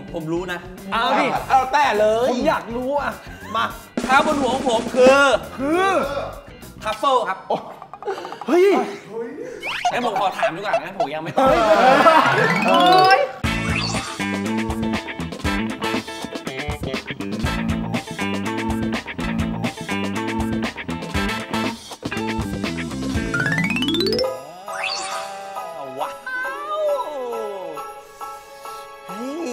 ผมรู้นะเอาดิเอาแต่เลยผมอยากรู้อ่ะมาข้าวบนหัวของผมคือทัฟเฟิลครับเฮ้ยงั้นผมขอถามดีกว่างั้นผมยังไม่ตอบว้าวเฮ้ย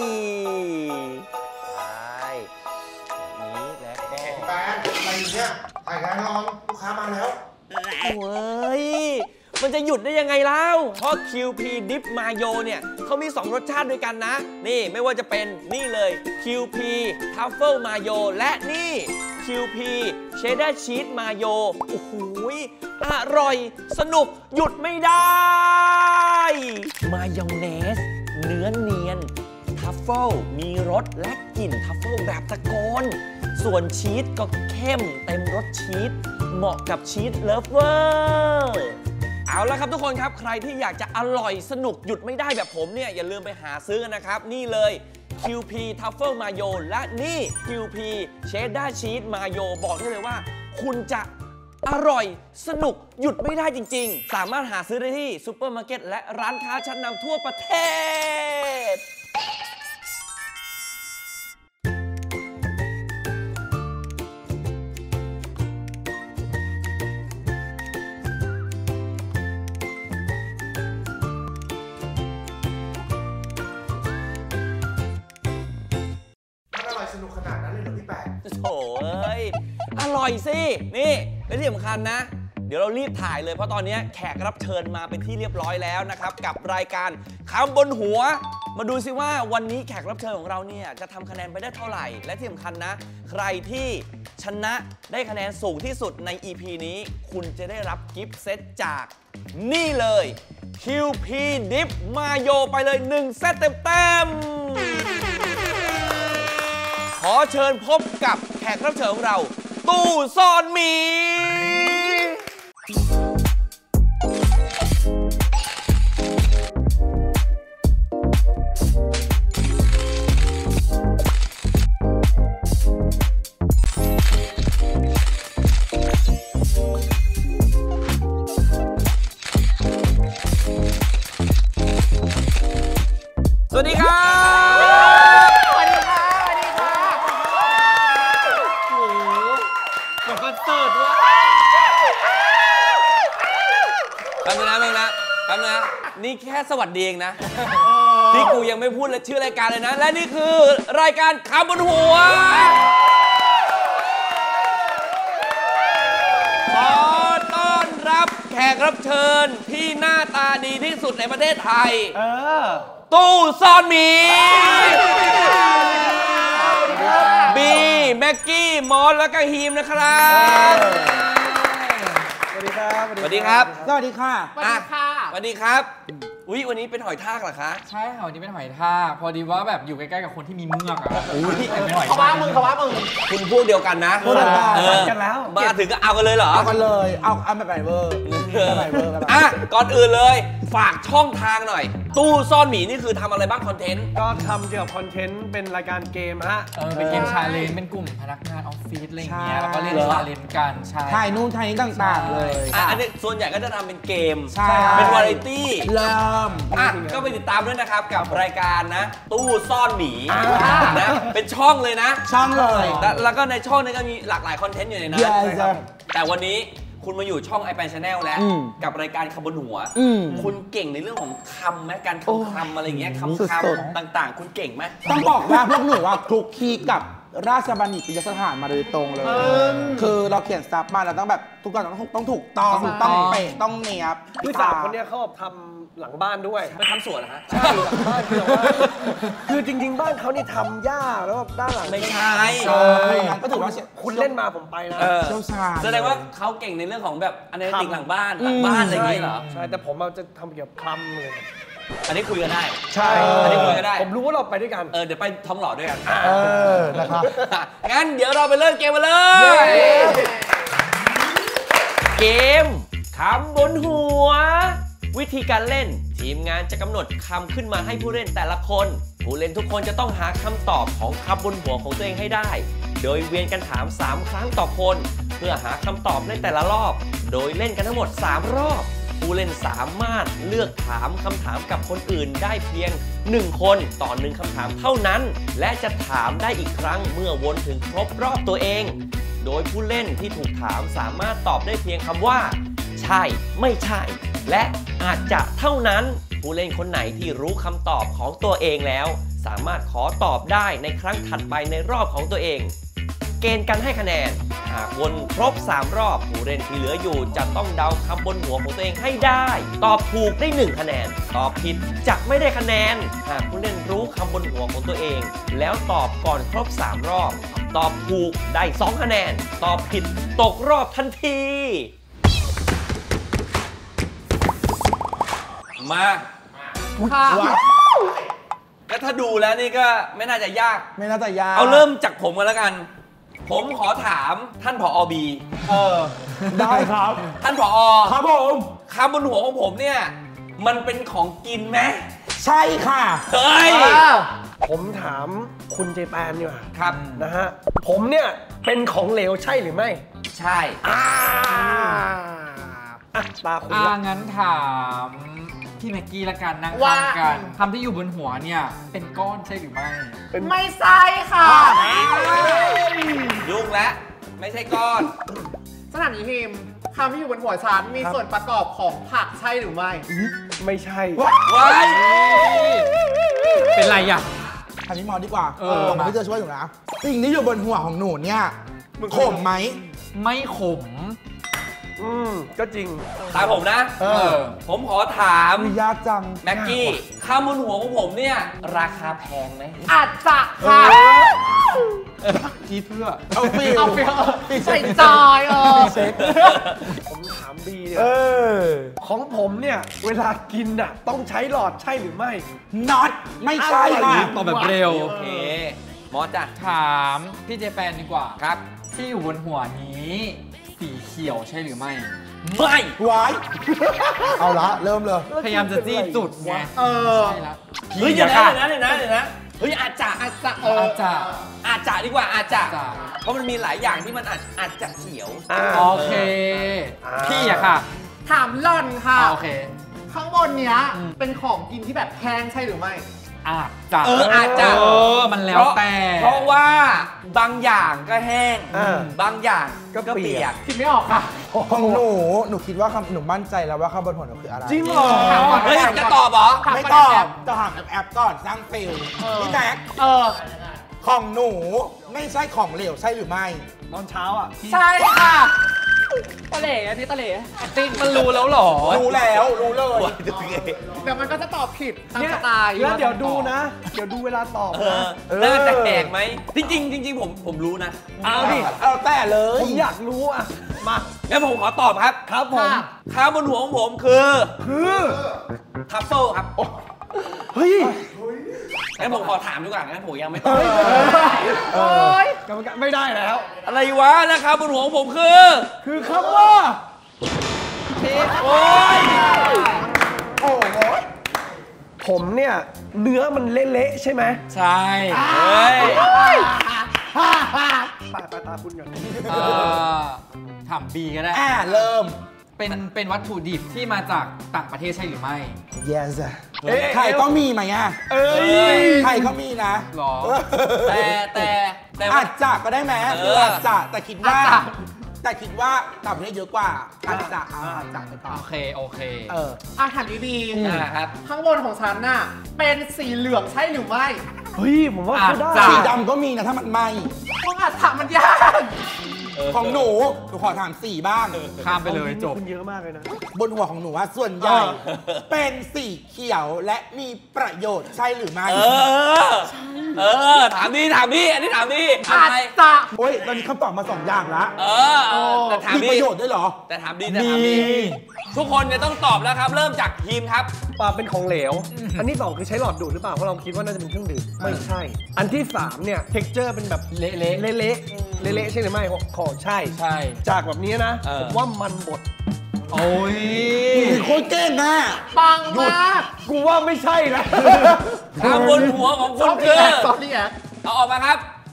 นี่แล้วก็แฟนอะไรเนี่ยถ่ายงานนอนลูกค้ามาแล้วโอ้ยมันจะหยุดได้ยังไงเล่าเพราะ QP Dip Mayo เนี่ยเขามี2รสชาติด้วยกันนะนี่ไม่ว่าจะเป็นนี่เลย QP Truffle Mayo และนี่ QP Cheddar Cheese Mayo โอ้โหอร่อยสนุกหยุดไม่ได้มายองเนสเนื้อเนียนทัฟเฟิลมีรสและกลิ่นทัฟเฟิลแบบตะโกนส่วนชีสก็เข้มเต็มรสชีสเหมาะกับชีสเลิฟเวอร์เอาละครับทุกคนครับใครที่อยากจะอร่อยสนุกหยุดไม่ได้แบบผมเนี่ยอย่าลืมไปหาซื้อกันนะครับนี่เลย QP Truffle Mayo และนี่ QP Cheddar Cheese Mayo บอกได้เลยว่าคุณจะอร่อยสนุกหยุดไม่ได้จริงๆสามารถหาซื้อได้ที่ซูเปอร์มาร์เก็ตและร้านค้าชั้นนำทั่วประเทศสนุกขนาดนั้นเลยเหรอพี่แปะโถ่เอ้ยอร่อยสินี่และที่สำคัญนะเดี๋ยวเรารีบถ่ายเลยเพราะตอนนี้แขกรับเชิญมาเป็นที่เรียบร้อยแล้วนะครับกับรายการคำบนหัวมาดูซิว่าวันนี้แขกรับเชิญของเราเนี่ยจะทำคะแนนไปได้เท่าไหร่และที่สำคัญนะใครที่ชนะได้คะแนนสูงที่สุดใน EP นี้คุณจะได้รับกิฟต์เซตจากนี่เลย QP Dip Mayo ไปเลย1 เซตเต็มขอเชิญพบกับแขกรับเชิญของเราตู้ซ่อนหมีสวัสดีครับนี่แค่สวัสดีเองนะที่กูยังไม่พูดเลยชื่อรายการเลยนะและนี่คือรายการคำบนหัวขอต้อนรับแขกรับเชิญที่หน้าตาดีที่สุดในประเทศไทยตู้ซ่อนหมีบีแม็กกี้มอสและก็ฮีมนะครับสวัสดีครับสวัสดีครับสวัสดีค่ะสวัสดีครับอุ๊ยวันนี้เป็นหอยทากเหรอคะใช่ค่ะวันนี้เป็นหอยทากพอดีว่าแบบอยู่ใกล้ๆกับคนที่มีเมือกอะอุ๊ยเป็นหอยเขาว่ามึงคุณพวกเดียวกันนะพูดกันแล้วมาถึงก็เอากันเลยเหรอเอากันเลยเอาแบบไหนเวอร์อ่ะก่อนอื่นเลยฝากช่องทางหน่อยตู้ซ่อนหมีนี่คือทำอะไรบ้างคอนเทนต์ก็ทำเกี่ยวกับคอนเทนต์เป็นรายการเกมฮะเป็นเกมชาเลนจ์เป็นกลุ่มพนักงานออฟฟิศอะไรอย่างเงี้ยแล้วก็เล่นชาเลนจ์กันใช่ถ่ายนู่นถ่ายนี่ต่างๆเลยอันนี้ส่วนใหญ่ก็จะทำเป็นเกมใช่เป็นวาไรตี้เริ่มก็ไปติดตามด้วยนะครับกับรายการนะตู้ซ่อนหมีนะเป็นช่องเลยนะช่องเลยแล้วก็ในช่องนี้ก็มีหลากหลายคอนเทนต์อยู่ในนั้นแต่วันนี้คุณมาอยู่ช่อง iPad Channel แล้วกับรายการคำบนหัวคุณเก่งในเรื่องของคำไหมการคำอะไรอย่างเงี้ยคำต่างๆคุณเก่งไหมต้องบอกว่าพวกหนูว่าคลุกคลีกับราชบัณฑิตยสถานมาโดยตรงเลยคือเราเขียนซับมาเราต้องแบบทุกอย่างต้องถูกต้องเป๊ะต้องเนียบคือสามคนนี้เขาทำหลังบ้านด้วยไม่ทำสวนเหรอฮะใช่หลังบ้านคือจริงๆบ้านเขานี่ทำหญ้าแล้วด้านหลังไม่ใช่ก็ถือว่าคุณเล่นมาผมไปนะเชี่ยวชาญแสดงว่าเขาเก่งในเรื่องของแบบอนาลิติกหลังบ้านอะไรอย่างเงี้ยเหรอใช่แต่ผมจะทำเกี่ยวกับคำเลยอันนี้คุยกันได้ใช่อันนี้คุยกันได้ผมรู้ว่าเราไปด้วยกันเดี๋ยวไปทองหล่อด้วยกันนะครับงั้นเดี๋ยวเราไปเริ่มเกมกันเลย เกมคำบนหัววิธีการเล่นทีมงานจะกำหนดคำขึ้นมาให้ผู้เล่นแต่ละคนผู้เล่นทุกคนจะต้องหาคำตอบของคำบนหัวของตัวเองให้ได้โดยเวียนกันถาม3ครั้งต่อคนเพื่อหาคำตอบในแต่ละรอบโดยเล่นกันทั้งหมด3รอบผู้เล่นสามารถเลือกถามคำถามกับคนอื่นได้เพียง1คนต่อ1คำถามเท่านั้นและจะถามได้อีกครั้งเมื่อวนถึงครบรอบตัวเองโดยผู้เล่นที่ถูกถามสามารถตอบได้เพียงคำว่าใช่ไม่ใช่และอาจจะเท่านั้นผู้เล่นคนไหนที่รู้คำตอบของตัวเองแล้วสามารถขอตอบได้ในครั้งถัดไปในรอบของตัวเองเกณฑ์การให้คะแนนหากวนครบ3รอบผู้เล่นที่เหลืออยู่จะต้องเดาคำบนหัวของตัวเองให้ได้ตอบถูกได้1คะแนนตอบผิดจะไม่ได้คะแนนหากผู้เล่นรู้คำบนหัวของตัวเองแล้วตอบก่อนครบ3รอบตอบถูกได้2คะแนนตอบผิดตกรอบทันทีมาก็ถ้าดูแล้วนี่ก็ไม่น่าจะยากไม่น่าจะยากเอาเริ่มจากผมกันแล้วกันผมขอถามท่านผอ.บีได้ครับท่านผอ. ครับผมคำบนหัวของผมเนี่ยมันเป็นของกินไหมใช่ค่ะเฮ้ยผมถามคุณเจแปนดีกว่าครับนะฮะผมเนี่ยเป็นของเหลวใช่หรือไม่ใช่ตาคุณงั้นถามพี่แม็กกี้ละกันนั่งข้างกันคำที่อยู่บนหัวเนี่ยเป็นก้อนใช่หรือไม่ไม่ใช่ค่ะยุ่งแล้วไม่ใช่ก้อนสถานีพิมพ์คำที่อยู่บนหัวฉันมีส่วนประกอบของผักใช่หรือไม่ไม่ใช่ว้ายเป็นไรอ่ะอันนี้มอดีกว่า ผมมาไม่จะช่วยหนูนะสิ่งที่อยู่บนหัวของหนูเนี่ยขมไหมไม่ขมก็จริงตามผมนะ ผมขอถามยากจังแม็กกี้คำบนหัวของผมเนี่ยราคาแพงไหมอาจจะค่ะคิดเพื่อเอาฟิลเอาไปใส่จอยผมถามบีเนี่ยของผมเนี่ยเวลากินน่ะต้องใช้หลอดใช่หรือไม่น็อตไม่ใช่ค่ะตอบแบบเร็วโอเคมอสจ้ะถามพี่เจแปนดีกว่าครับที่อยู่บนหัวนี้สีเขียวใช่หรือไม่ไม่ไว้ เอาละเริ่มเลยพยายามจะจี้จุดไงใช่แล้วเฮ้ยเดี๋ยวนะเฮ้ยอาจจะอาจจะดีกว่าอาจจะจะเพราะมันมีหลายอย่างที่มันอาจจะเขียวโอเค พี่อะค่ะถามหล่อนค่ะโอเคข้างบนเนี้ยเป็นของกินที่แบบแพงใช่หรือไม่อาจจะอาจจะมันแล้วแต่เพราะว่าบางอย่างก็แห้งบางอย่างก็เปียกคิดไม่ออกค่ะของหนูคิดว่าหนูมั่นใจแล้วว่าข้างบนหัวหนูคืออะไรจริงเหรอเฮ้ยจะตอบเหรอไม่ตอบจะถามแอปก่อนสร้างฟิลพี่แม็กของหนูไม่ใช่ของเหลวใช่หรือไม่ตอนเช้าอ่ะใช่ค่ะตะเหล่อันนี้ตะเหล่ติ๊กมันรู้แล้วเหรอรู้แล้วรู้เลยเดี๋ยวมันก็จะตอบผิดตามเนี่ยสไตล์แล้วเดี๋ยวดูนะ เดี๋ยวดูเวลาตอบนะแล้วมันจะแหกไหมจริงผมรู้นะเอาดิเอาแต่เลยผมอยากรู้อ่ะ มางั้นผมขอตอบครับครับผมข้าวบนหัวของผมคือทัฟเฟิลครับเฮ้ยงั้นผมขอถามดีกว่างั้นผมยังไม่ตอบโอ๊ยกรรมการไม่ได้แล้วอะไรวะนะครับบนหัวของผมคือคือคำว่าโอ้ยโอ้โหผมเนี่ย เนื้อมันเละๆใช่ไหมใช่เฮ้ยตาคุณก่อนถามบีก็ได้เริ่มเป็นวัตถุดิบที่มาจากต่างประเทศใช่หรือไม่ yes ไข่ก็มีไหมอ่ะไข่ก็มีนะหรอแต่ว่าอาจจะก็ได้ไหม อาจจะแต่คิดว่าอาจจะต่างประเทศเยอะกว่าอาจจะไปต่อโอเคถามดีครับๆข้างบนของฉันน่ะ เป็นสีเหลืองใช่หรือไม่เฮ้ย ผมว่าเขาได้จ้ะสีดำก็มีนะถ้ามันไหมเพราะอาจถามมันยากของหนูขอถามสีบ้างข้ามไปเลยจบคุณเยอะมากเลยนะบนหัวของหนูว่าส่วนใหญ่ เป็นสีเขียวและมีประโยชน์ใช่หรือไม่ถามดิอันนี้ถามดิอาจจะโอ้ยตอนนี้คำตอบมา2 อย่างละแต่ถามมีดิประโยชน์ด้วยเหรอแต่ถามดิทุกคนจะต้องตอบแล้วครับ เริ่มจากทีมครับปลาเป็นของเหลว อันที่ 2 คือใช้หลอดดูดหรือเปล่า เพราะเราคิดว่าน่าจะเป็นเครื่องดื่ม ไม่ใช่ อันที่ 3 เนี่ย เท็กเจอร์เป็นแบบเละเละๆใช่หรือไม่ขอใช่ใช่จากแบบนี้นะเออผมว่ามันบดโอ้ยโคตรเก่งอ่ะปังมากกูว่าไม่ใช่นะคำบนหัวของคุณคือซอสนี่แอะเอาออกมาครับ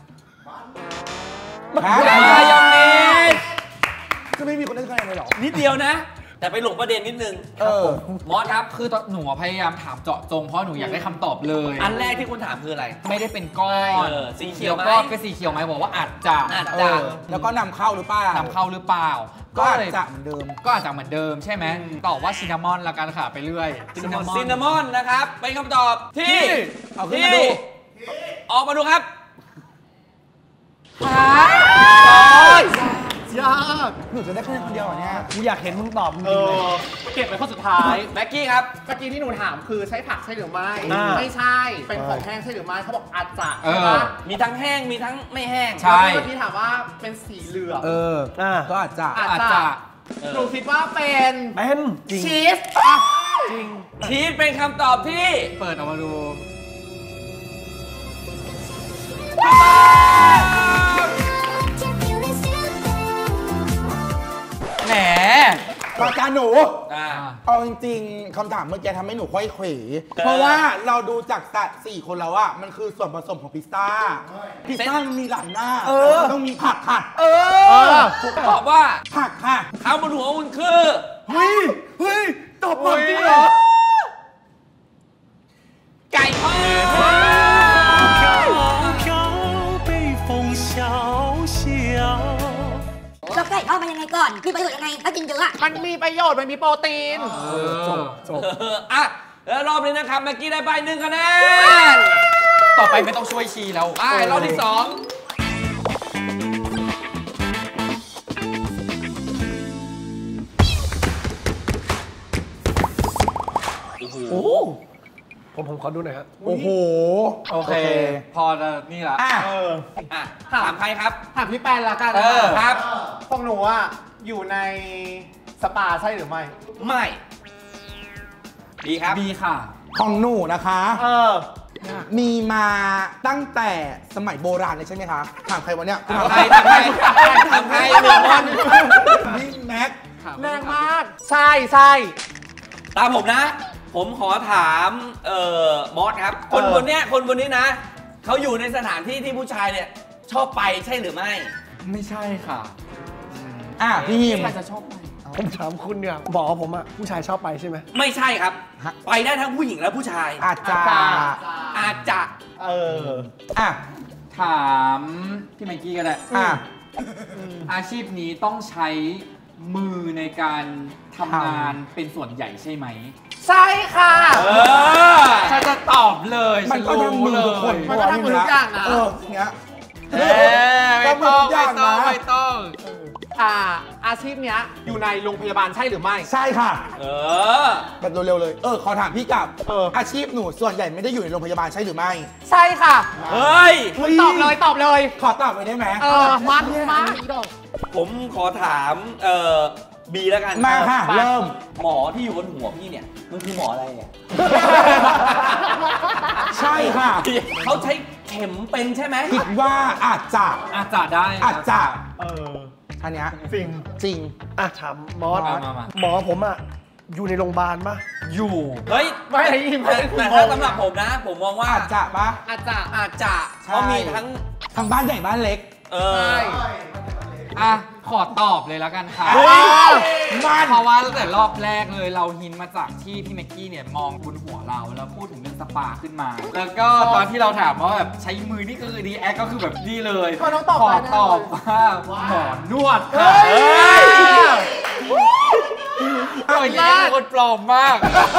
ฮะมายองเนสจะไม่มีคนได้คะแนนเลยเหรอนิดเดียวนะ แต่ไปหลงประเด็นนิดนึง มอสครับคือตอนหนูพยายามถามเจาะจงเพราะหนูอยากได้คำตอบเลยอันแรกที่คุณถามคืออะไรไม่ได้เป็นก้อนสีเขียวไหมก็เป็นสีเขียวไหมบอกว่าอาจจะอาจจะแล้วก็นำเข้าหรือเปล่านำเข้าหรือเปล่าก็อาจเลยจะเหมือนเดิมก็อาจจะเหมือนเดิมใช่ไหมตอบว่าซินนามอนละกันค่ะไปเรื่อยซินนามอนนะครับ เป็นคำตอบที่เอาขึ้นมาดูออกมาดูครับยากหนูจะได้คะแนนคนเดียวเหรอเนี่ยกูอยากเห็นมึงตอบจเอริงๆเลยอเก็บไว้ข้อสุดท้ายแม็กกี้ครับเมื่อกี้ที่หนูถามคือใช้ผักใช่หรือไม่อ่าไม่ใช่ เป็นของแห้งใช่หรือไม่เขาบอกอาจจะเอใช่อปะมีทั้งแห้ง มีทั้งไม่แห้งใช่แล้วเมื่อกี้ถามว่าเป็นสีเหลืองเออ ก็อาจจะอาจอาจจะจะหนูคิดว่าเป็นเป็นจริงชีสอ่ะจริงชีสเป็นคำตอบที่เปิดออกมาดู แหมปากกาหนูอ่าเอาจริงๆคำถามเมื่อกี้ทำให้หนูค่อยเขวเพราะว่าเราดูจากสัตว์4คนแล้วอะมันคือส่วนผสมของพิซซ่า พิซซ่ามันมีหลายหน้าต้องมีผักค่ะตอบว่าผักค่ะคำบนหัวคุณคือเฮ้ย ตอบมาจริงเหรอไก่ทอดแล้วไก่ทอดมันยังไงก่อน มีประโยชน์ยังไง ถ้ากินเยอะอะมันมีประโยชน์ มันมีโปรตีนจบอ่ะ แล้วรอบนี้นะครับแม็กกี้ได้ไป1 คะแนนต่อไปไม่ต้องช่วยชีแล้วไปรอบที่ผมขอดูหน่อยครับโอ้โหโอเค พอจะนี่ละอ่ะ 2อ่ะถามใครครับถามพี่แปนละกันครับของหนูอ่ะ อยู่ในสปาใช่หรือไม่ไม่ ดีครับบีค่ะของหนูนะคะมีมีมาตั้งแต่สมัยโบราณเลยใช่ไหมคะ ถามใครวะเนี่ยถามใครถามใครถามใครหนึ่งคนนี่แม็กแรงมาก ใช่ใช่ตามผมนะ ผมขอถามมอสครับ คนบนเนี้ยนะ เขาอยู่ในสถานที่ที่ผู้ชายเนี่ยชอบไปใช่หรือไม่ไม่ใช่ค่ะอ่ะพี่ฮิมใครจะชอบไปผมถามคุณเนี่ยบอกว่าผมอะผู้ชายชอบไปใช่ไหมไม่ใช่ครับ ไปได้ทั้งผู้หญิงและผู้ชายอาจจะอาจจะอ่ะถามพี่ไมค์กี้ก็ได้อ่ะอาชีพนี้ต้องใช้มือในการทำงานเป็นส่วนใหญ่ใช่ไหมใช่ค่ะฉันจะตอบเลยมันก็ทำมือทุกคนมันก็ทำมือทุกอย่างนะเนี้ยไม่ต้องต้องมือทุกอย่างนะไม่ต้องอาชีพเนี้ยอยู่ในโรงพยาบาลใช่หรือไม่ใช่ค่ะอแบบเร็วๆเลย ขอถามพี่กับ อาชีพหนูส่วนใหญ่ไม่ได้อยู่ในโรงพยาบาลใช่หรือไม่ใช่ค่ะเฮ้ยตอบเลยตอบเลยขอตอบไปได้ไหมมัดมาผมขอถามบีแล้วกันมาค่ะ เริ่มหมอที่อยู่บนหัวพี่เนี่ย มันคือหมออะไรเนี่ยใช่ค่ะเขาใช้เข็มเป็นใช่ไหมคิดว่าอาจจะอาจจะได้อาจจะอันเนี้ยจริงจริงอ่ะถามมอสมาหมอผมอะอยู่ในโรงพยาบาลปะอยู่เฮ้ยไม่แต่ถ้าสำหรับผมนะ ผมมองว่าอาจจะปะอาจจะอาจจะเพราะมีทั้งทางบ้านใหญ่บ้านเล็กใช่อ่ะ ขอตอบเลยแล้วกันค่ะมันเพราะว่าตั้งแต่รอบแรกเลยเราหินมาจากที่พี่แม็กกี้เนี่ยมองบนหัวเราแล้วพูดถึงเรื่องสปาขึ้นมา แล้วก็ตอนที่เราถามว่าแบบใช้มือนี่ก็คือดีแอคก็คือแบบนี่เลยก็ต้องตอบขอได้แน่ตอบเลยว่าหมอนวดค่ะเอาโอ้ยอีกนี่เป็นคนปลอมมาก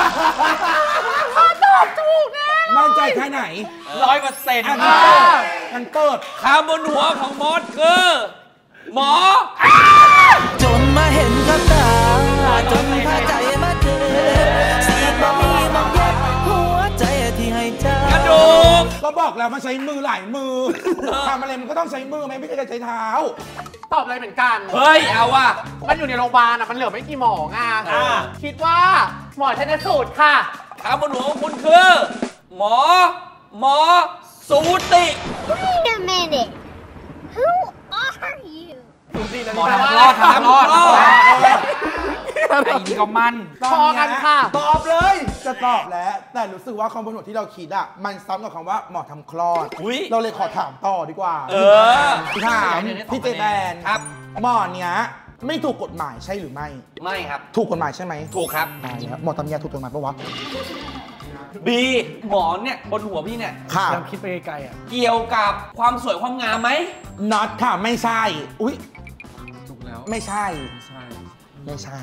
มั่นใจแค่ไหน 100% อันมานี้กมันเปิดคำบนหัวของมอสคือหมอจนมาเห็นกับตาจนพาใจมาเจอสีบ่มีมองเย็บหัวใจที่ให้เจ้ากระดูกก็บอกแล้วมันใช้มือหลายมือทำอะไรมันก็ต้องใช้มือไหมไม่ใช่ใช้เท้าตอบเลยเหมือนกันเฮ้ย เอาว่ะมันอยู่ในโรงพยาบาลมันเหลือไม่กี่หมอไงคิดว่าหมอชันสูตรค่ะคำบนหัวของคุณคือ หมอสูติ Wait a minute Who are you หมอทำรอดทำรอดไอ้นี่ก็มันพอกันค่ะตอบเลย จะตอบแล้ว แต่รู้สึกว่าคำบนหัวที่เราคิดอะมันซ้ำกับคำว่าหมอทำคลอดอุ๊ยเราเลยขอถามต่อดีกว่า ถามพี่เจแปนครับหมอเนี้ยไม่ถูกกฎหมายใช่หรือไม่ไม่ครับถูกกฎหมายใช่ไหมถูกครับตายแล้วหมอตำยาถูกกฎหมายปะวะบีหมอนเนี่ยบนหัวพี่เนี่ยค่ะยังคิดไปไกลๆอ่ะเกี่ยวกับความสวยความงามไหมน็อตค่ะไม่ใช่ อุ๊ยถูกแล้วไม่ใช่ใช่ไม่ใช่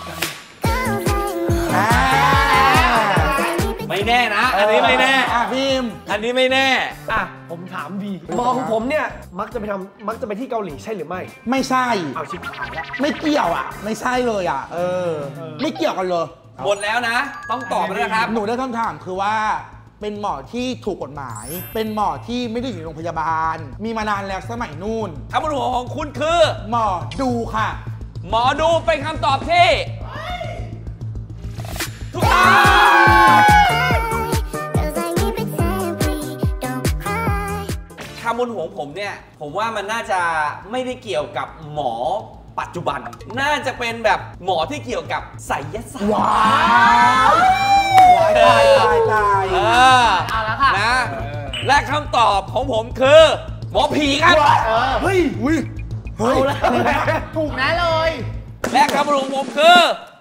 ไม่แน่นะ อันนี้ไม่แน่พิมอันนี้ไม่แน่อ่ะผมถามบีหมอของผมเนี่ยมักจะไปที่เกาหลีใช่หรือไม่ไม่ใช่เอาชิบหายแล้วไม่เกี่ยวอ่ะ ไม่ใช่เลยอ่ะ ไม่เกี่ยวกันเลยหมดแล้วนะ ต้องตอบแล้วนะครับหนูได้คำถามคือว่า เป็นหมอที่ถูกกฎหมาย เป็นหมอที่ไม่ได้อยู่ในโรงพยาบาล มีมานานแล้วสมัยนู่นคำบนหัวของคุณคือหมอดูค่ะหมอดูเป็นคำตอบที่ถูกต้องคำบนหัวของผมเนี่ย ผมว่ามันน่าจะไม่ได้เกี่ยวกับหมอปัจจุบัน น่าจะเป็นแบบหมอที่เกี่ยวกับไสยศาสตร์ว้าว ตายเอาละค่ะนะ และคำตอบของผมคือ หมอผีครับเฮ้ย อุ้ย เฮ้ยถูกแน่เลยและคำบนหัวของผมคือ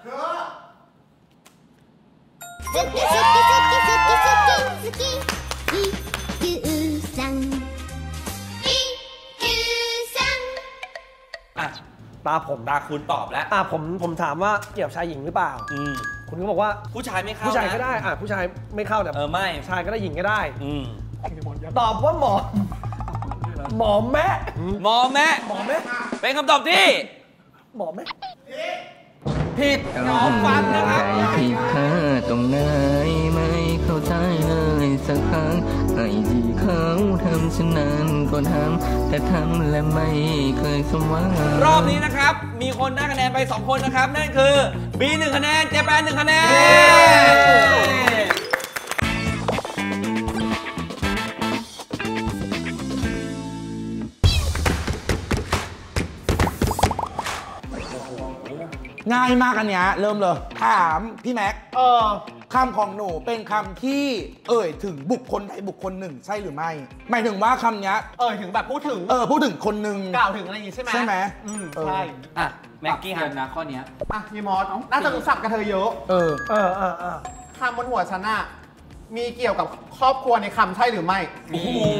อ่ะตาผมตาคุณตอบแล้วอ่ะผมถามว่าเกี่ยวกับชายหญิงหรือเปล่า คุณก็บอกว่าผู้ชายไม่เข้าผู้ชายก็นะได้อ่ะผู้ชายไม่เข้าแต่ไม่ชายก็ได้หญิงก็ได้อืมตอบว่าหมอแม่หมอแม่หมอแม่เป็นคำตอบที่หมอแม่ผิดหมอฟันนะครับผิดพลาดตรงไหนไม่เข้าใจเลยสักครั้งไอ้ที่เขาทำฉันนั้นก็ทำแต่ทำและไม่เคยสมหวังรอบนี้นะครับ มีคนได้คะแนนไป 2 คนนะครับ นั่นคือ B 1 คะแนน เจแปน1 คะแนนง่ายมากอันเนี้ยเริ่มเลย ถามพี่แม็ก คำของหนูเป็นคำที่เอ่ยถึงบุคคลใดบุคคลหนึ่งใช่หรือไม่ หมายถึงว่าคำเนี้ยถึงแบบพูดถึงพูดถึงคนหนึ่งกล่าวถึงอะไรอย่างงี้ใช่ไหมใช่ไหมใช่อ่ะ แม็กกี้เกิหันนนะข้อเนี้ยอ่ะยีมอสน่าจะรู้สับกับเธอเยอะ คำบนหัวฉันอะมีเกี่ยวกับครอบครัวในคำใช่หรือไม่มี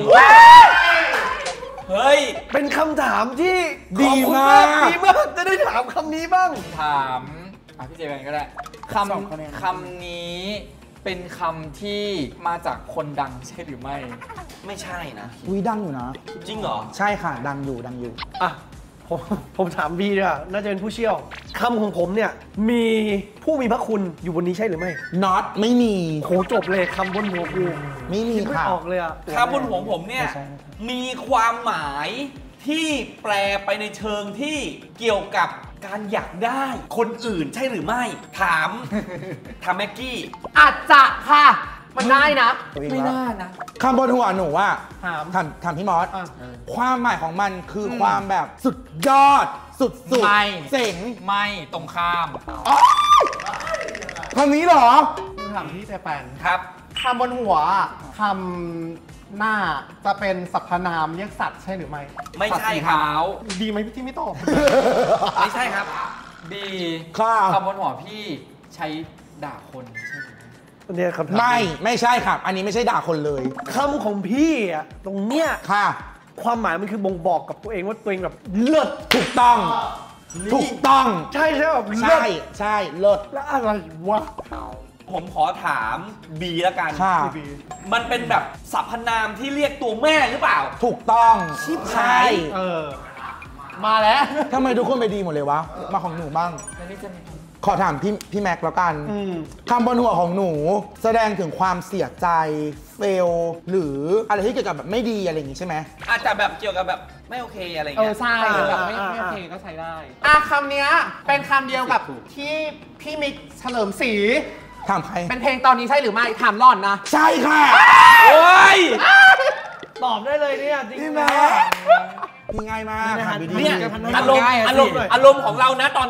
เฮ้ยเป็นคำถามที่ดีขอบคุณมากดีมากจะได้ถามคำนี้บ้างถามพี่เจแปนก็ได้สองคะแนนคำนี้เป็นคำที่มาจากคนดังใช่หรือไม่ไม่ใช่นะวิดังอยู่นะจริงเหรอใช่ค่ะ ดังอยู่ ดังอยู่อ่ะผมถามบีด้วยน่าจะเป็นผู้เชี่ยวคำของผมเนี่ยมีผู้มีพระคุณอยู่บนนี้ใช่หรือไม่ not ไม่มีโหจบเลยคำบนหัวกูไม่มีคิดไม่ค่ะออกเลยอ่ะคำบนหัวผมเนี่ย มีความหมายที่แปลไปในเชิงที่เกี่ยวกับการอยากได้คนอื่นใช่หรือไม่ ถามแม็กกี้อาจจะค่ะ มันได้นะไม่น่านะคำบนหัวหนูว่าถามพี่มอสอ่ะความหมายของมันคือความแบบสุดยอด สุดไม่เจ๋งไม่ตรงข้ามคำนี้เหรอถามพี่เจแปนครับคำบนหัวคำหน้าจะเป็นสรรพนามเรียกสัตว์ใช่หรือไม่ไม่ใช่สีครับขาวดีไหมที่ไม่ตอบไม่ใช่ครับบีค่ะคำบนหัวพี่ใช้ด่าคนใช่หรือไม่อันเนี้ยคำถามไม่ใช่ครับ อันนี้ไม่ใช่ด่าคนเลยคำของพี่อ่ะตรงเนี้ยค่ะความหมายมันคือบ่งบอกกับตัวเองว่าตัวเองแบบเลิศถูกต้อง ถูกต้องใช่ใช่แบบเลิใช่ศใช่เลิศแล้วอะไรวะผมขอถามบีแล้วกันค่ะมันเป็นแบบสรรพนามที่เรียกตัวแม่หรือเปล่าถูกต้อง ใช่มาแล้วทำไมทุกคนไปดีหมดเลยวะ มาของหนูบ้างแล้วนี่จะมีขอถามพี่แม็กแล้วกันคำบนหัวของหนูแสดงถึงความเสียใจ เฟล หรืออะไรที่เกี่ยวกับแบบไม่ดีอะไรอย่างงี้ใช่ไหมอาจจะแบบเกี่ยวกับแบบไม่โอเคอะไรอย่างเงี้ยใช่แบบไม่โอเคก็ใช้ได้คำเนี้ยเป็นคำเดียวกับที่พี่มิกเฉลิมศรีถามใครเป็นเพลงตอนนี้ใช่หรือไม่ ถามร่อนนะใช่ค่ะโอ้ยตอบได้เลยเนี่ยจริงพี่ๆแม็นะกพี่ง่ายมากถามดีๆเนี่ยจะพันให้อารมณ์ง่ายอะอารมณ์สิอารมณ์ของเรานะตอนเนี้ย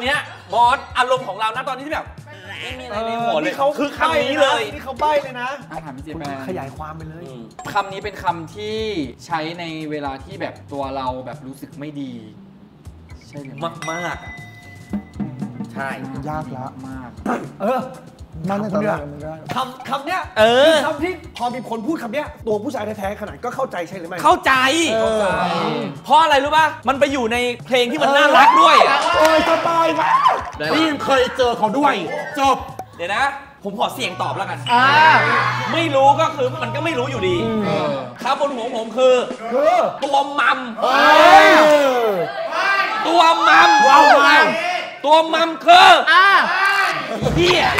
บอสอารมณ์ของเรานะตอนนี้ที่แบบไม่มีอะไรในหัวเลยนี่เขาคือคำนี้เลยนี่เขาใบ้เลยนะถามพี่เจแปนขยายความไปเลยคำนี้เป็นคำที่ใช้ในเวลาที่แบบตัวเราแบบรู้สึกไม่ดี ใช่หรือไม่มากๆอ่ะใช่ยากละมากเออมันจะได้มันได้คำเนี้ยเออคือคำที่พอมีคนพูดคำเนี้ยตัวผู้ชายแท้ๆขนาดก็เข้าใจใช่หรือไม่เข้าใจ เพราะอะไรรู้ป่ะ มันไปอยู่ในเพลงที่มันน่ารักด้วยอะโอ้ยสบายมากนี่เคยเจอเขาด้วย จบเดี๋ยวนะ ผมขอเสี่ยงตอบแล้วกัน ไม่รู้ก็คือมันก็ไม่รู้อยู่ดีครับบนหัวผมคือตัวมัมตัวมัมว้าวตัวมัมคือเฮีย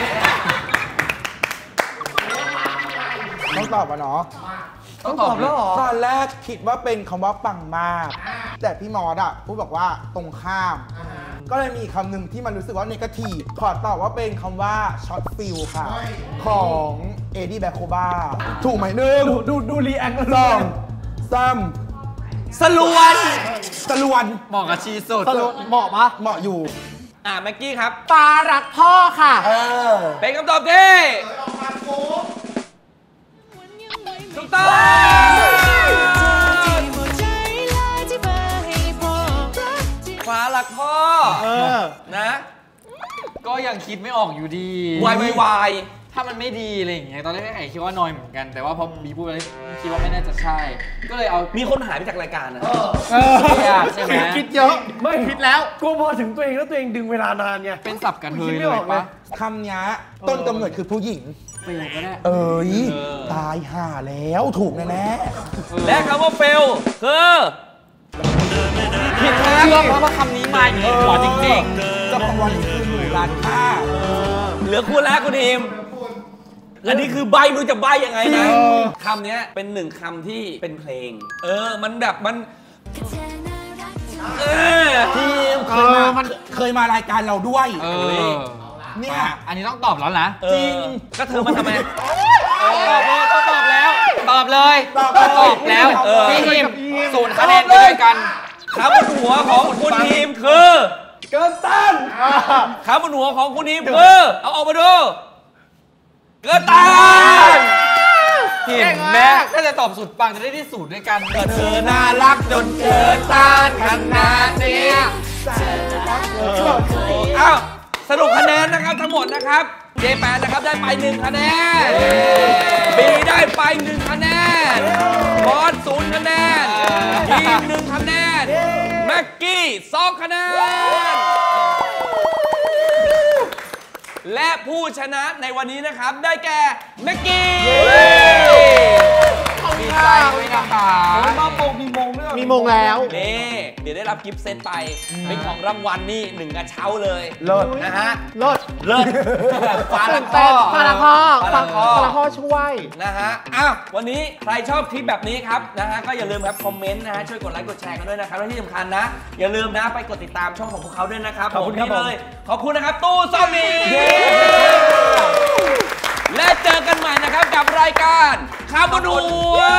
ต้องตอบอ่ะเนาะต้องตอบแล้วเหรอตอนแรกคิดว่าเป็นคำว่าปังมาก แต่พี่มอสอะพูดบอกว่าตรงข้าม ก็เลยมีคำหนึ่งที่มันรู้สึกว่าเนกาทีฟขอตอบว่าเป็นคำว่าช็อตฟิลค่ะ ของเอ็ดดี้แบคโคบาถูกไหมหนึ่งดูรีแอคสองสามสลวนตะลวนเหมาะกับชีสุดเหมาะปะเหมาะอยู่แม็กกี้ครับปลารักพ่อค่ะเป็นคำตอบที่ถูกต้องฟ้าหลักพ่อนะก็ยังคิดไม่ออกอยู่ดีวายถ้ามันไม่ดีอะไรอย่างเงี้ยตอนแรกไอ้คิดว่านอยเหมือนกัน แต่ว่าพอบีพูดไปแล้วคิดว่าไม่น่าจะใช่ ก็เลยเอามีคนหายไปจากรายการนะใช่ไหมคิดเยอะไม่คิดแล้วกลัวพอถึงตัวเองแล้วตัวเองดึงเวลานานไงเป็นสับกันเทคิยดไม่เลอย อกเลยปะคำนี้ต้นกำเนิดคือผู้หญิงเฟลก็ได้เอ้ยตายห่าแล้วถูกแน่และคำว่าเฟลคือผิดครับเชื่อเพราะว่าคำนี้มาอย่างนี้หัวจริงๆก็เพราะว่านี่คือหนูร้านค้าเหลือคู่แรกคุณทีมอันนี้คือใบไม่รู้จะใบยังไงนะคำนี้เป็นหนึ่งคำที่เป็นเพลง มันแบบมันทีมเคยมารายการเราด้วยๆเนี่ยอันนี้ต้องตอบแล้วนะจริงก็เธอมาทำไมต้องตอบแล้ว ตอบเลยตอบแล้ว พี่ทีม0 คะแนนไปด้วยกันขาบนหัวของคุณทีมคือเกินต้านขาบนหัวของคุณทีมคือ เอาออกมาดู เกินต้านเห็นไหมถ้าจะตอบสุดปังจะได้ที่0ด้วยกันเธอน่ารักจนเกินต้านขนาดนี้อ้าวสรุปคะแนนนะครับทั้งหมดนะครับ J8 นะครับได้ไป1คะแนนบีได้ไป1คะแนนบอส0คะแนนทีม1คะแนนแม็กกี้2คะแนนและผู้ชนะในวันนี้นะครับได้แก่แม็กกี้ดีใจด้วยนะคะมาโปงมีมงด้วยมีมงแล้วนี่เดี๋ยวได้รับกิฟต์เซตไปเป็นของรางวัลนี่1กระเช้าเลยเลิศนะฮะเลิศเลิศฟ้าละพ่อปลารักพ่อฟ้าละพ่อปลารักพ่อช่วยนะฮะอ้าววันนี้ใครชอบคลิปแบบนี้ครับนะฮะก็อย่าลืมครับคอมเมนต์นะฮะช่วยกดไลค์กดแชร์กันด้วยนะครับและที่สำคัญนะอย่าลืมนะไปกดติดตามช่องของพวกเขาด้วยนะครับขอบคุณครับนี่เลยขอบคุณนะครับตู้ซ่อมนี่และเจอกันใหม่นะครับกับรายการคาร์บอนหัว